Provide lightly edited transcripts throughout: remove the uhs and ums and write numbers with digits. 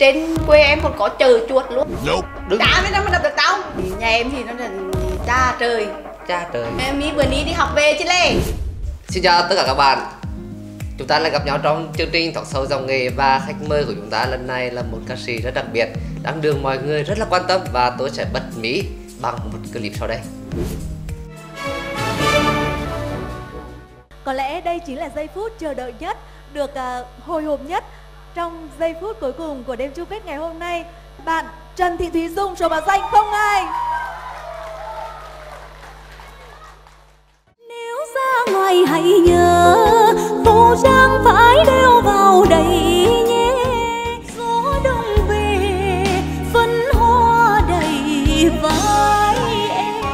trên quê em còn có chợ chuột luôn. Đừng. Chả biết đâu mà đập được tao. Nhà em thì nó là cha trời. Cha trời. Em ý bữa ní đi học về chứ lê. Xin chào tất cả các bạn. Chúng ta lại gặp nhau trong chương trình Talk Show Giọng Nghề, và khách mời của chúng ta lần này là một ca sĩ rất đặc biệt, đang được mọi người rất là quan tâm, và tôi sẽ bật mí bằng một clip sau đây. Có lẽ đây chính là giây phút chờ đợi nhất, được hồi hộp nhất trong giây phút cuối cùng của đêm chung kết ngày hôm nay. Bạn Trần Thị Thúy Dung, số báo danh 02. Nếu ra ngoài hãy nhớ khẩu trang phải đeo vào đầy nhé. Gió đông về phấn hoa đầy vai em.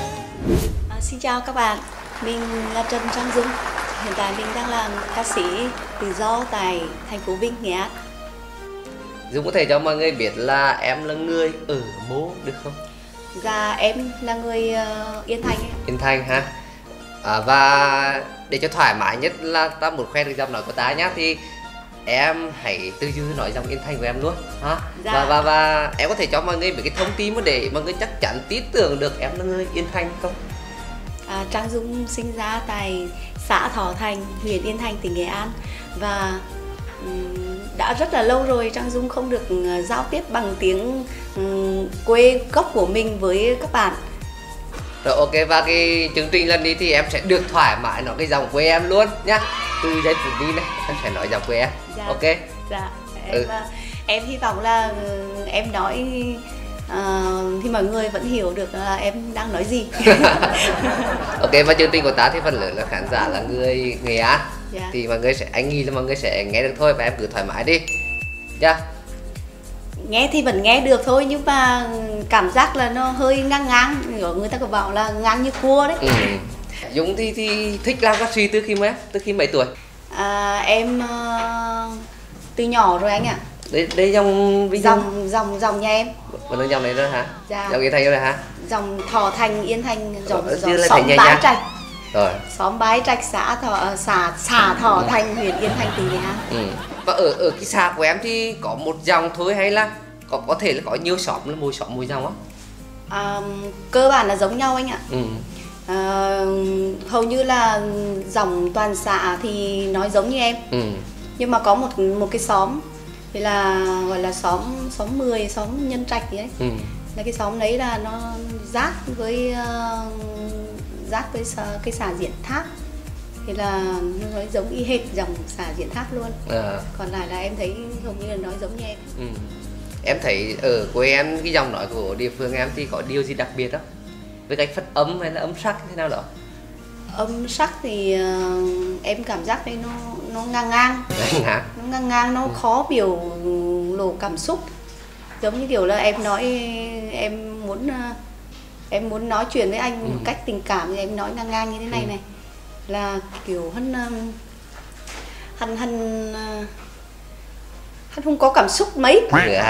Xin chào các bạn, mình là Trần Trang Dung. Hiện tại mình đang làm ca sĩ tự do tại thành phố Vinh, Nghệ An. Dung có thể cho mọi người biết là em là người ở mô được không? Dạ em là người Yên Thành. Yên Thành ha. Và để cho thoải mái nhất là ta muốn khoe được giọng nói của ta nhá, thì em hãy từ từ nói giọng Yên Thành của em luôn ha. Dạ. Và em có thể cho mọi người biết cái thông tin để mọi người chắc chắn tin tưởng được em là người Yên Thành không? Trang Dung sinh ra tại xã Thọ Thành, huyện Yên Thành, tỉnh Nghệ An. Và đã rất là lâu rồi Trang Dung không được giao tiếp bằng tiếng quê gốc của mình với các bạn. Rồi ok, và cái chương trình lầnนี้thì em sẽ được thoải mái nói cái giọng quê em luôn nhá. Từ giây phút đi này em sẽ nói giọng quê em. Dạ. Ok. Dạ. Em hy vọng là em nói thì mọi người vẫn hiểu được là em đang nói gì. Ok, và chương trình của ta thì phần lớn là khán giả là người Nghệ An. Dạ. Thì mọi người anh nghĩ là mọi người sẽ nghe được thôi, và em cứ thoải mái đi nha. Nghe thì vẫn nghe được thôi, nhưng mà cảm giác là nó hơi ngang ngang. Người ta có bảo là ngang như cua đấy. Dung thì thích làm ca sĩ từ khi mấy tuổi? Em từ nhỏ rồi anh ạ. Đây Dòng nhà em. Còn nó dòng này nữa hả? Dạ. Dòng Yên Thành rồi hả? Dòng Thọ Thành, Yên Thành, dòng xóm Bái Trạch. Rồi. Xóm Bái Trạch, xã Thọ Thành, huyện Yên Thành, tỉnh Nghệ An. Và ở cái xã của em thì có một dòng thôi hay là có thể là có nhiều xóm, là mỗi dòng á? Cơ bản là giống nhau anh ạ. Hầu như là dòng toàn xã thì nói giống như em. Nhưng mà có một cái xóm thì là gọi là xóm 10, xóm Nhân Trạch ấy. Là cái xóm đấy là nó giáp với cái xã Diễn Tháp, thì là nó nói giống y hệt dòng xã Diễn Tháp luôn. Còn lại là em thấy hầu như là nói giống như em. Em thấy ở quê em cái dòng nói của địa phương em thì có điều gì đặc biệt đó, với cách phát âm hay là âm sắc thế nào đó? Âm sắc thì em cảm giác đây nó ngang ngang. Nó ngang ngang, nó khó biểu lộ cảm xúc. Giống như kiểu là em nói em muốn nói chuyện với anh một cách tình cảm thì em nói ngang ngang như thế này này, là kiểu hắn không có cảm xúc mấy.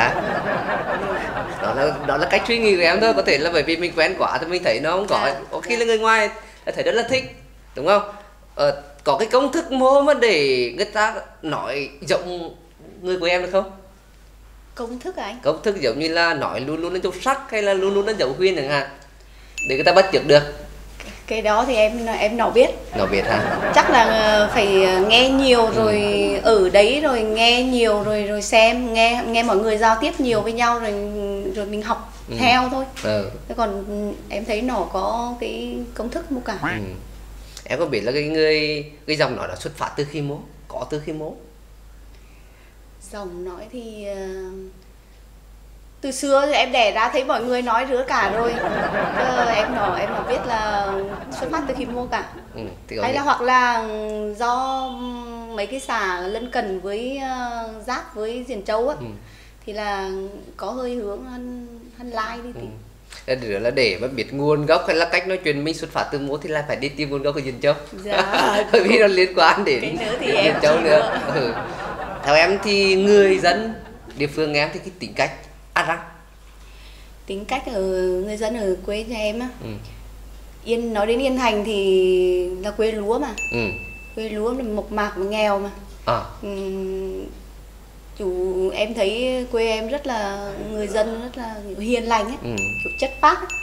Đó là cách suy nghĩ của em thôi, có thể là bởi vì mình quen quá thì mình thấy nó không có khi là người ngoài thấy rất là thích, đúng không? Có cái công thức mô mà để người ta nói giọng người của em được không? Công thức à anh? Công thức giống như là nói luôn luôn nó dấu sắc hay là luôn luôn nó dấu huyên chẳng hạn, để người ta bắt chước được. Cái đó thì em nào biết. Nào biết hả? Chắc là phải nghe nhiều rồi, ở đấy rồi nghe nhiều rồi xem nghe mọi người giao tiếp nhiều với nhau rồi mình học theo thôi. Thế còn em thấy nó có cái công thức mô cả. Em có biết là cái dòng nói nó xuất phát từ khi mố? Có từ khi mố? Dòng nói thì từ xưa thì em đẻ ra thấy mọi người nói rứa cả rồi. Em nó biết là xuất phát từ khi mô cả. Hay là hoặc là do mấy cái xã lân cận với giáp với Diễn Châu á, thì là có hơi hướng hân lai đi tí. Là để mà biết nguồn gốc hay là cách nói chuyện mình xuất phát từ mố thì là phải đi tìm nguồn gốc của Diễn Châu. Dạ. Bởi vì nó liên quan đến Diễn Châu nữa. Theo em thì người dân địa phương em thì cái tính cách tính cách ở người dân ở quê nhà em á, nói đến Yên Thành thì là quê lúa mà. Quê lúa là mộc mạc và nghèo mà. em thấy quê em rất là người dân rất là hiền lành ấy, kiểu chất phác ấy.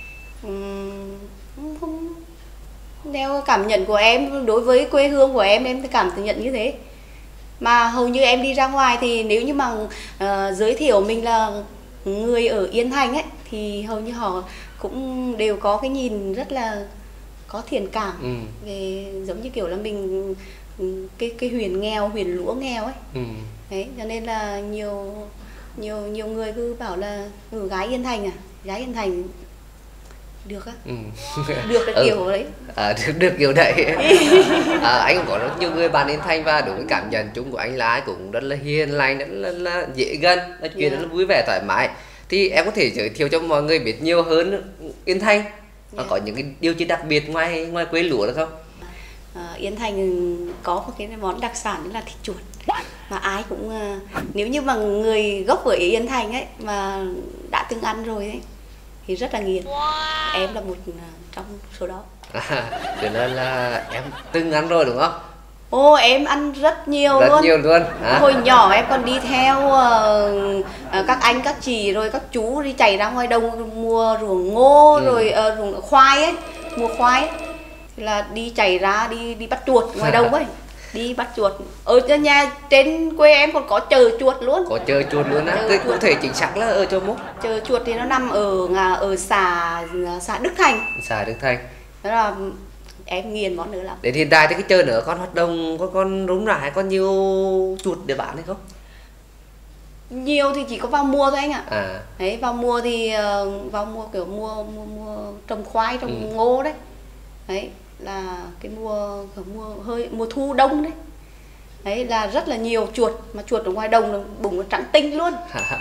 Không theo cảm nhận của em đối với quê hương của em cảm nhận như thế. Mà hầu như em đi ra ngoài thì nếu như mà giới thiệu mình là người ở Yên Thành ấy thì hầu như họ cũng đều có cái nhìn rất là có thiện cảm về giống như kiểu là mình cái huyện nghèo, huyện lúa nghèo ấy. Đấy, cho nên là nhiều người cứ bảo là gái Yên Thành gái Yên Thành được á. Được cái kiểu đấy. Được kiểu đấy. Anh cũng có rất nhiều người bạn Yên Thành và đối với cảm nhận chung của anh là ai cũng rất là hiền lành, rất là dễ gần, nói chuyện rất là vui vẻ thoải mái. Thì em có thể giới thiệu cho mọi người biết nhiều hơn Yên Thành, có những cái điều chi đặc biệt ngoài quê lúa được không? Yên Thành có một cái món đặc sản là thịt chuột, mà ai cũng nếu như mà người gốc ở Yên Thành ấy mà đã từng ăn rồi ấy thì rất là nghiền. Em là một trong số đó. Cho nên là em từng ăn rồi đúng không? Em ăn rất nhiều rất luôn. Nhiều luôn. Hồi nhỏ em còn đi theo các anh các chị rồi các chú đi chạy ra ngoài đồng mua ruộng ngô rồi ruộng khoai ấy, mua khoai ấy. Thì là đi chạy ra đi bắt chuột ngoài đồng ấy. Đi bắt chuột. Ở nhà trên quê em còn có chợ chuột luôn. Có chợ chuột luôn á. Cái cụ thể chính xác là ở chỗ mốc. Chợ chuột thì nó nằm ở xã Đức Thành. Xã Đức Thành. Đó là em nghiền món nữa lắm. Đến hiện tại thì cái chợ nữa con hoạt động con rúng rải, có nhiều chuột để bán hay không? Nhiều thì chỉ có vào mùa thôi anh ạ. Đấy, vào mùa thì vào mùa kiểu mua trồng khoai, trồng ngô đấy. Đấy là cái mùa thu đông đấy. Đấy là rất là nhiều chuột, mà chuột ở ngoài đồng là bụng nó trắng tinh luôn.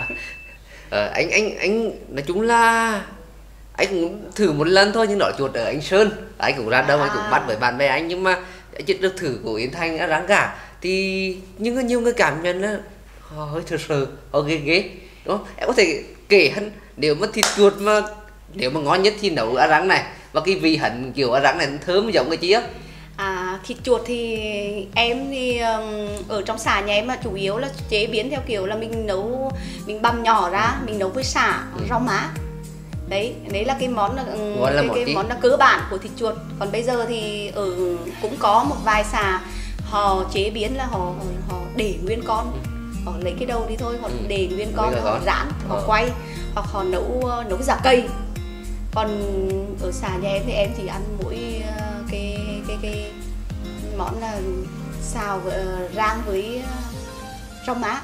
Anh nói chung là anh cũng thử một lần thôi, nhưng nói chuột ở Anh Sơn anh cũng ra đâu anh cũng bắt với bạn bè anh, nhưng mà chỉ được thử của Yên Thành ở Ráng Gà thì nhiều người cảm nhận là họ hơi sợ, họ ghê đúng không? Em có thể kể hơn nếu mà thịt chuột mà nếu mà ngon nhất thì nấu ở Ráng này, và cái vị hẳn kiểu ở Ráng này thơm giống cái chi á? Thịt chuột thì em thì ở trong xã nhà em mà chủ yếu là chế biến theo kiểu là mình băm nhỏ ra, mình nấu với sả, rau má. Đấy là cái món món là cơ bản của thịt chuột. Còn bây giờ thì cũng có một vài xã họ chế biến là họ để nguyên con, họ lấy cái đầu đi thôi, họ để nguyên con, họ rán, họ quay, hoặc họ nấu giả cây. Còn ở xã nhà em thì em chỉ ăn mỗi cái món là xào rang với rau má.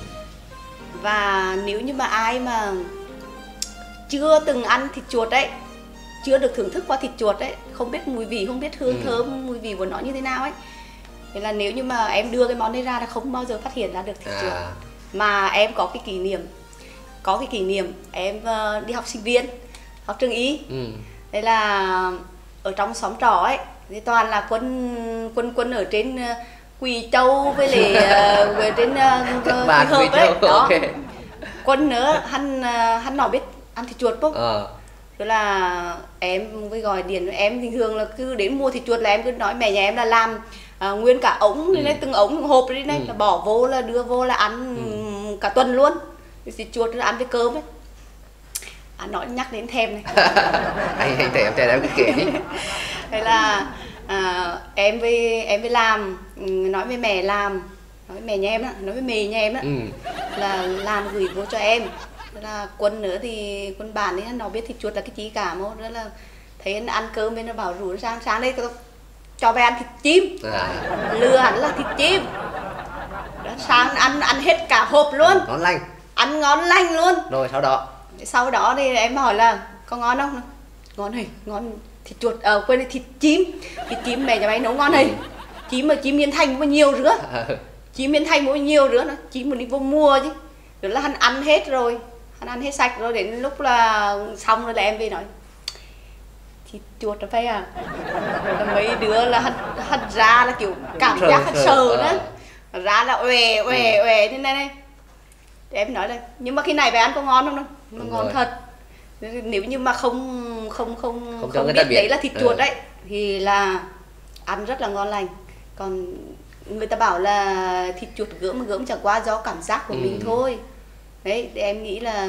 Và nếu như mà ai mà chưa từng ăn thịt chuột ấy, chưa được thưởng thức qua thịt chuột ấy, không biết mùi vị, không biết hương thơm mùi vị của nó như thế nào ấy, thì là nếu như mà em đưa cái món đấy ra là không bao giờ phát hiện ra được thịt chuột. Mà em có cái kỷ niệm em đi học sinh viên, học trường Y. Đấy là ở trong xóm trọ ấy thì toàn là quân ở trên Quỳ Châu với lại về trên Quỳ Hợp ấy đó. Okay. Quân nữa hắn nói biết ăn thịt chuột không? Rồi là em với gọi điện, em bình thường là cứ đến mua thịt chuột là em cứ nói mẹ nhà em là làm nguyên cả ống lên từng ống hộp đi này, là bỏ vô là đưa vô là ăn cả tuần luôn. Thịt chuột là ăn với cơm ấy. Nói nhắc đến thèm này. anh thèm em cứ kể đi. Thế là em với làm, nói với mẹ làm, nói với mẹ nhà em đó, nói với mẹ nhà em đó, là làm gửi vô cho em. Thế là Quân nữa thì Quân bản ấy nó biết thịt chuột là cái chí cả mà, đó là thấy anh ăn cơm bên nó bảo rủ sáng đây cho về ăn thịt chim. Lừa hắn là thịt chim. Đó, sáng ăn hết cả hộp luôn. Ngon lành. Ăn ngon lành luôn. Rồi sau đó thì em hỏi là có ngon không? Ngon này, ngon. Thịt chuột, quên đi, thịt chim mẹ nhà máy nấu ngon này. Chim Yên Thành mua nhiều rứa. Chim Yên Thành mua nhiều rứa nó, chim mà đi vô mua chứ. Rồi là hắn ăn hết rồi, hắn ăn hết sạch rồi, đến lúc là xong rồi là em về nói thịt chuột nó phải là mấy đứa là hắn ra là kiểu cảm giác hắn sợ đó. Ra là uể thế này. Thì em nói là nhưng mà khi này về ăn có ngon không đâu? Nó ngon thật. Nếu như mà không biết đấy là thịt chuột đấy thì là ăn rất là ngon lành. Còn người ta bảo là thịt chuột gớm mà gớm chẳng qua do cảm giác của mình thôi. Đấy, thì em nghĩ là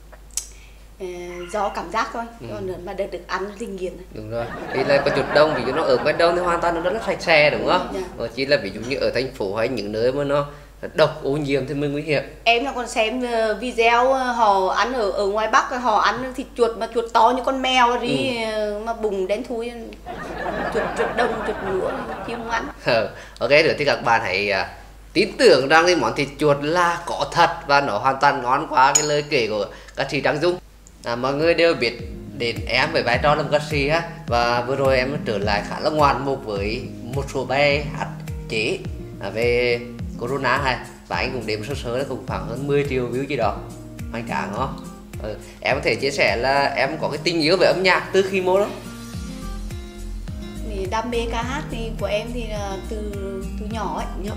do cảm giác thôi, còn mà được ăn thì nghiền. Đúng rồi, thì là có chuột đông, ví dụ nó ở ngoài đông thì hoàn toàn nó rất là sạch sẽ đúng không? Chỉ là ví dụ như ở thành phố hay những nơi mà nó độc ô nhiễm thì mới nguy hiểm. Em là còn xem video họ ăn ở ngoài Bắc, họ ăn thịt chuột mà chuột to như con mèo đi mà bùng đen thui, chuột đông, chuột lúa chim không ăn. Ok, rồi thì các bạn hãy tin tưởng rằng cái món thịt chuột là có thật và nó hoàn toàn ngon qua cái lời kể của ca sĩ Trang Dung. Mọi người đều biết đến em với vai trò làm ca sĩ ha, và vừa rồi em trở lại khá là ngoạn mục với một số bài hát chế về Corona hay, và anh cũng đếm sơ sơ là cũng khoảng hơn 10 triệu view gì đó, hoành tráng không? Em có thể chia sẻ là em có cái tình yêu về âm nhạc từ khi mô đó? Thì đam mê ca hát thì của em thì là từ nhỏ ấy,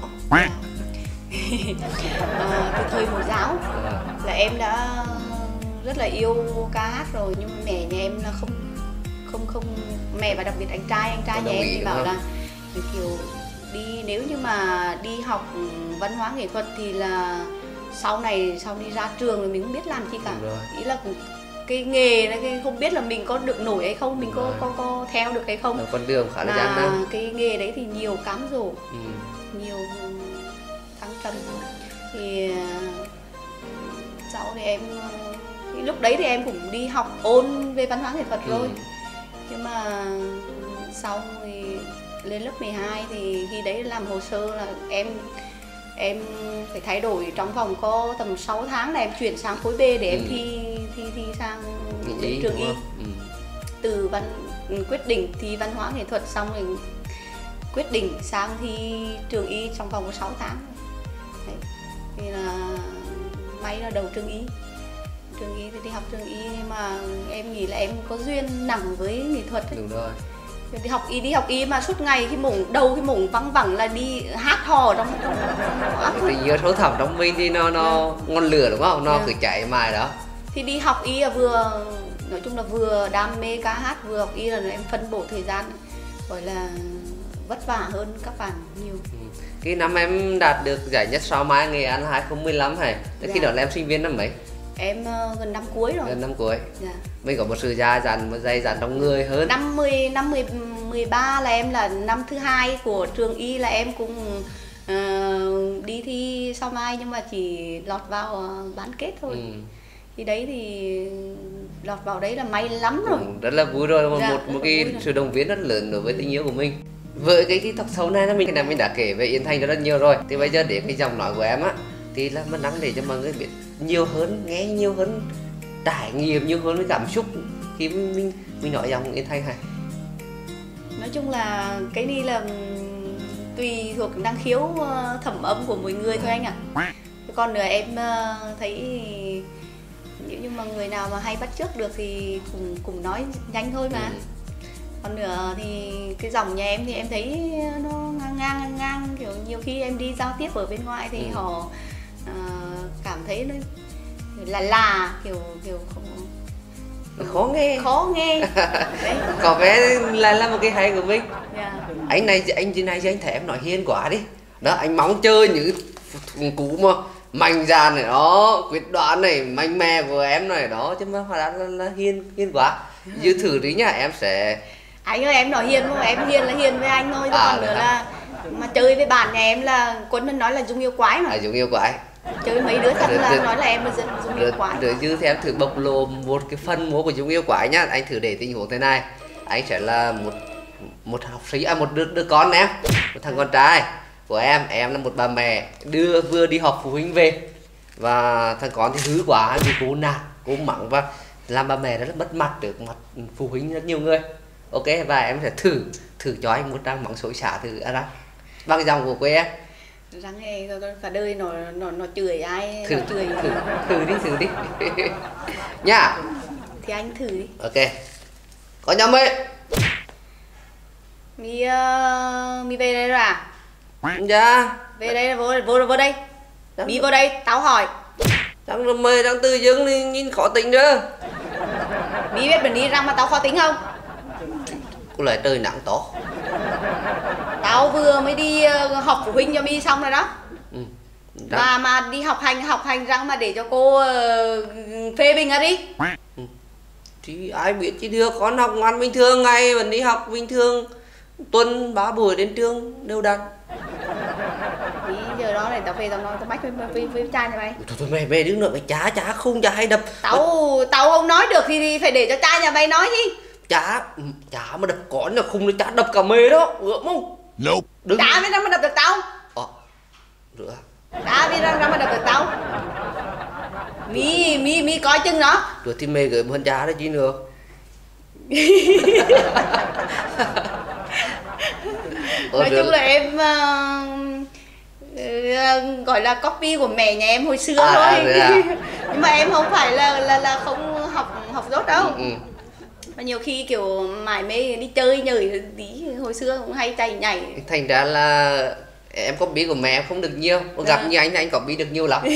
từ thời mẫu giáo là em đã rất là yêu ca hát rồi, nhưng mà mẹ nhà em là không mẹ và đặc biệt anh trai nhà em thì bảo là kiểu đi, nếu như mà đi học văn hóa nghệ thuật thì là sau đi ra trường rồi mình không biết làm chi cả. Ý là cái nghề này, cái không biết là mình có được nổi hay không, mình có theo được hay không. Con đường khá là gian nan. Cái nghề đấy thì nhiều cám dỗ, nhiều thăng trầm. Thì sau thì em lúc đấy thì em cũng đi học ôn về văn hóa nghệ thuật rồi, nhưng mà sau thì lên lớp 12 thì khi đấy làm hồ sơ là em phải thay đổi trong vòng có tầm 6 tháng là em chuyển sang khối B để em thi sang trường Y. Từ quyết định thi văn hóa nghệ thuật xong rồi quyết định sang thi trường Y trong vòng có 6 tháng. Đấy. Thì là may là đầu trường Y thì đi học trường Y, nhưng mà em nghĩ là em có duyên nặng với nghệ thuật ấy. Đúng rồi. Đi học y mà suốt ngày cái mồm văng vẳng là đi hát hò trong tình yêu sâu thẳm trong mình thì nó ngon lửa đúng không? Nó cứ chạy mãi đó. Thì đi học y là vừa, nói chung là vừa đam mê ca hát vừa học y, là em phân bổ thời gian gọi là vất vả hơn các bạn nhiều. Cái năm em đạt được giải nhất Sao Mai Nghệ An 2015 hay? Khi đó là em sinh viên năm mấy? Em gần năm cuối rồi. Gần năm cuối. Mình có một sự dày dặn trong người hơn. Năm 13 là em là năm thứ 2 của trường Y, là em cũng đi thi Sao Mai nhưng mà chỉ lọt vào bán kết thôi. Thì đấy thì lọt vào đấy là may lắm rồi. Rất là vui rồi, một cái sự động viên rất lớn đối với tình yêu của mình. Với cái talk show này mình đã kể về Yến Thanh rất nhiều rồi. Thì bây giờ để cái giọng nói của em á thì là mình đang để cho mọi người biết nhiều hơn, nghe nhiều hơn, trải nghiệm nhiều hơn với cảm xúc khi mình nói giọng Yến Thanh này. Nói chung là cái này là tùy thuộc năng khiếu thẩm âm của mỗi người thôi anh ạ. Còn nữa em thấy nếu như mà người nào mà hay bắt chước được thì cùng nói nhanh thôi mà. Còn nữa thì cái dòng nhà em thì em thấy nó ngang kiểu nhiều khi em đi giao tiếp ở bên ngoài thì họ cảm thấy nó là kiểu không khó nghe. Đấy. Có vẻ là một cái hay của mình. Anh thấy em nói hiền quá đi đó, anh mong chơi những cú mà mạnh dạn này đó, quyết đoán này, mạnh mẽ của em này đó, chứ mà hóa ra là hiền quá. Dư thử tí nhá, em sẽ. Anh ơi, em nói hiền không? Em hiền là hiền với anh thôi, còn nữa là mà chơi với bạn nhà em là Quân nói là Dung yêu quái mà. Dung yêu quái. Chơi mấy đứa thật là nói là em là Dung yêu quái. Rồi Dư thì em thử bộc lộ một cái phần múa của Dung yêu quái nhá. Anh thử để tình huống thế này. Anh sẽ là một học sinh, một đứa con em, một thằng con trai của em là một bà mẹ vừa đi học phụ huynh về, và thằng con thì hư quá, vì cố nạt, cố mắng và làm bà mẹ rất là mất mặt trước mặt phụ huynh rất nhiều người. Ok, và em sẽ thử cho anh một trang mắng xối xả thử ra bằng giọng của quê em. Răng này cả đời nó chửi ai, thử đi nhá. Thì anh thử đi. Ok, có nhầm ấy. Mi về đây rồi à? Dạ. Về đây, vô đây. Mi vô đây, tao hỏi. Đang mời, đang tự dưng thì nhìn khó tính đó. Mi biết mình đi răng mà tao khó tính không? Cô lại trời nắng to. Tao vừa mới đi học phụ huynh cho mi xong rồi đó. Mà đi học hành răng mà để cho cô phê bình ra đi. Thì ai biết chứ, đưa con học ngoan bình thường, ngày vẫn đi học bình thường, tuần 3 buổi đến trường đều đặn. Ý giờ đó này tao về tao nói tao mách với cha nhà mày. Thôi mày đứng nữa, mày cha không, cha hay đập. Tao không nói được thì phải để cho cha nhà mày nói chứ. Cha mà đập con là không, cha đập cả mê đó, ướm không? Nope. Đừng. Cha biết ra mà đập được tao. Rửa. Cha biết ra mà đập được tao. Mi coi chừng nó. Rồi thì mày gửi hơn cha đó chứ nữa. Nói chung là em gọi là copy của mẹ nhà em hồi xưa thôi. Nhưng mà em không phải là không học dốt đâu. Mà nhiều khi kiểu mải mê đi chơi nhảy tí, hồi xưa cũng hay chạy nhảy. Thành ra là em copy của mẹ em không được nhiều, gặp như anh copy được nhiều lắm.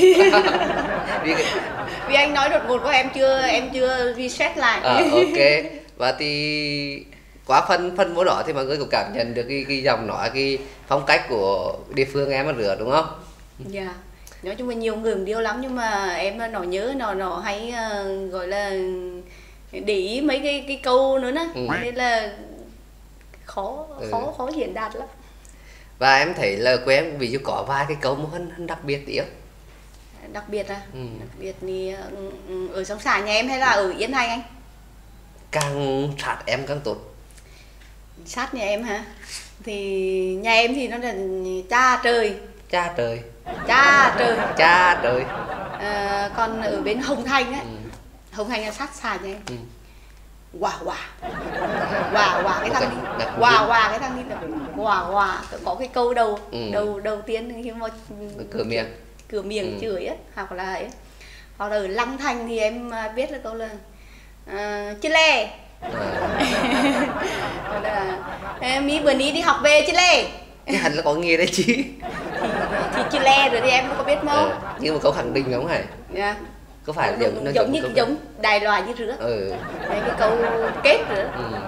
Vì anh nói đột ngột của em chưa reset lại. Ok. Và thì qua phần vô đó thì mọi người cũng cảm nhận được cái giọng nói, cái phong cách của địa phương em ở Rửa đúng không? Dạ. Nói chung là nhiều người cũng điêu lắm, nhưng mà em nó nhớ nó hay gọi là để ý mấy cái câu nữa đó. Nên là khó diễn đạt lắm. Và em thấy là của em ví dụ có vài cái câu mà hơn đặc biệt tí không? Đặc biệt à? Đặc biệt thì ở trong xã nhà em hay là ở Yên Thành anh? Càng sát em càng tốt. Sát nhà em hả? Thì nhà em thì nó là cha trời. Còn ở bên Hồng Thành á, Hồng Thành là sát xã nhà em. Quả cái thằng đi, quả cái thằng đi, quả có cái câu đầu tiên khi mà cửa miệng chửi á, hoặc là ở Long Thành thì em biết là câu là chê lê. Mi bữa ní đi học về chê lê. Cái hẳn là có nghe đấy chứ. Thì chê lê rồi thì em có biết không? Nhưng mà câu khẳng định không hả? Dạ. Có phải giống Đài Loan như Rửa. Đấy, cái câu kết nữa.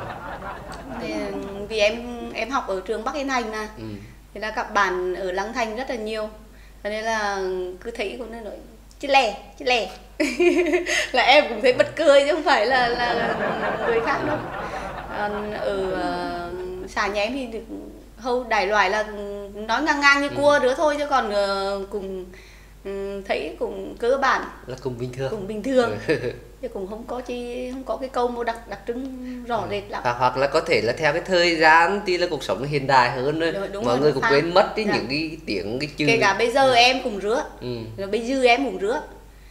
Vì em học ở trường Bắc Yên Thành mà. Thì là các bạn ở Long Thành rất là nhiều. Cho nên là cứ thấy cũng nói chứ lè. Là em cũng thấy bật cười chứ không phải là người khác đâu. Ở xã nhà em thì được hâu Đài Loan là nói ngang như cua Rửa thôi, chứ còn cùng thấy cũng cơ bản là cùng bình thường. Chứ cũng không có cái câu đặc trưng rõ rệt lắm. Hoặc là có thể là theo cái thời gian thì là cuộc sống hiện đại hơn rồi, mọi người cũng quên mất đi những cái tiếng, cái chữ. Kể cả bây giờ em cũng Rửa, rồi bây giờ em cũng Rửa.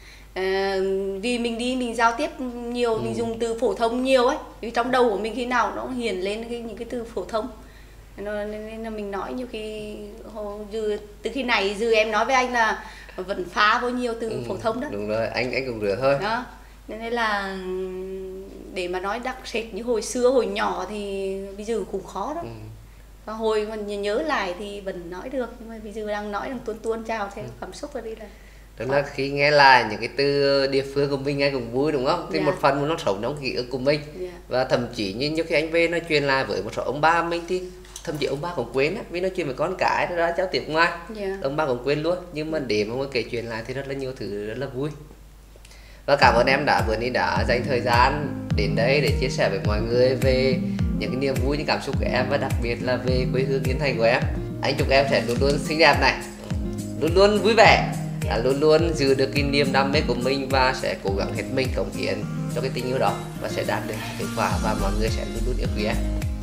Vì mình giao tiếp nhiều, mình dùng từ phổ thông nhiều ấy, vì trong đầu của mình khi nào nó hiện lên những cái từ phổ thông, nên là mình nói nhiều khi từ khi này dư em nói với anh là vẫn phá vô nhiều từ phổ thông đó. Đúng rồi, anh cũng Rửa thôi đó. Nên là để mà nói đặc sệt như hồi xưa hồi nhỏ thì bây giờ cũng khó đó. Và hồi mà nhớ lại thì vẫn nói được, nhưng mà bây giờ đang nói đang tuôn trào theo cảm xúc vào đi là. Tức là khi nghe lại những cái từ địa phương của mình nghe cũng vui đúng không? Thì một phần nó sống trong ký ức của mình. Và thậm chí như nhiều khi anh về nói chuyện lại với một số ông ba mình thì thậm chí ông ba cũng quên á, vì nói chuyện với con cái nó ra giao tiếp ngoài. Ông ba cũng quên luôn, nhưng mà để mà kể chuyện lại thì rất là nhiều thứ rất là vui. Và cảm ơn em bữa nay đã dành thời gian đến đây để chia sẻ với mọi người về những cái niềm vui, những cảm xúc của em, và đặc biệt là về quê hương Yên Thành của em. Anh chúc em sẽ luôn luôn xinh đẹp này, luôn luôn vui vẻ, luôn luôn giữ được cái niềm đam mê của mình, và sẽ cố gắng hết mình cống hiến cho cái tình yêu đó, và sẽ đạt được kết quả, và mọi người sẽ luôn luôn yêu quý em.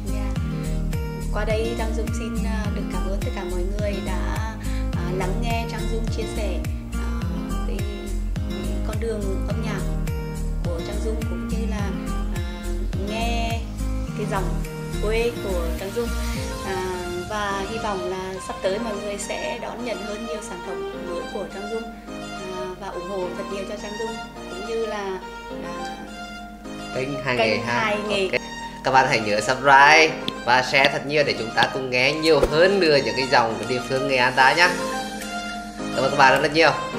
Qua đây Trang Dung xin được cảm ơn tất cả mọi người đã lắng nghe Trang Dung chia sẻ cái con đường âm nhạc của Trang Dung, cũng như là nghe cái dòng quê của Trang Dung, và hy vọng là sắp tới mọi người sẽ đón nhận hơn nhiều sản phẩm mới của Trang Dung, và ủng hộ thật nhiều cho Trang Dung, cũng như là kênh Hai Nghề. Okay. Các bạn hãy nhớ subscribe và share thật nhiều để chúng ta cùng nghe nhiều hơn nữa những cái dòng của địa phương Nghệ An ta nhé. Cảm ơn các bạn rất là nhiều.